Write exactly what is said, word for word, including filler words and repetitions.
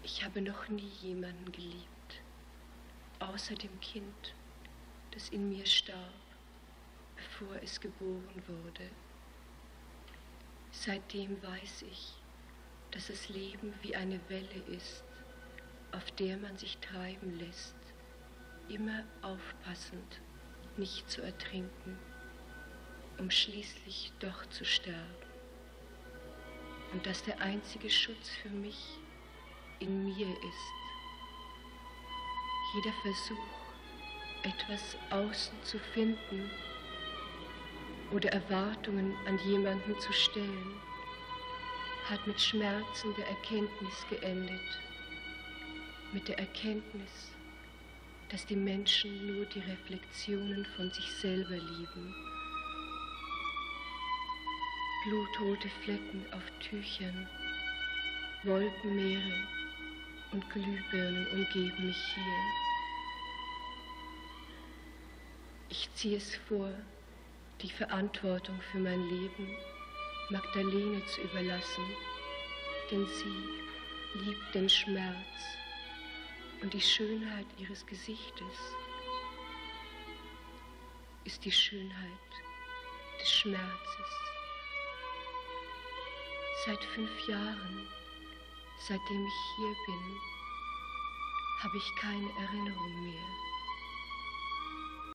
Ich habe noch nie jemanden geliebt, außer dem Kind, das in mir starb, bevor es geboren wurde. Seitdem weiß ich, dass das Leben wie eine Welle ist, auf der man sich treiben lässt, immer aufpassend, nicht zu ertrinken, um schließlich doch zu sterben. Und dass der einzige Schutz für mich in mir ist. Jeder Versuch, etwas außen zu finden oder Erwartungen an jemanden zu stellen, hat mit Schmerzen der Erkenntnis geendet. Mit der Erkenntnis, dass die Menschen nur die Reflexionen von sich selber lieben. Blutrote Flecken auf Tüchern, Wolkenmeere und Glühbirnen umgeben mich hier. Ich ziehe es vor, die Verantwortung für mein Leben Magdalene zu überlassen, denn sie liebt den Schmerz und die Schönheit ihres Gesichtes ist die Schönheit des Schmerzes. Seit fünf Jahren, seitdem ich hier bin, habe ich keine Erinnerung mehr.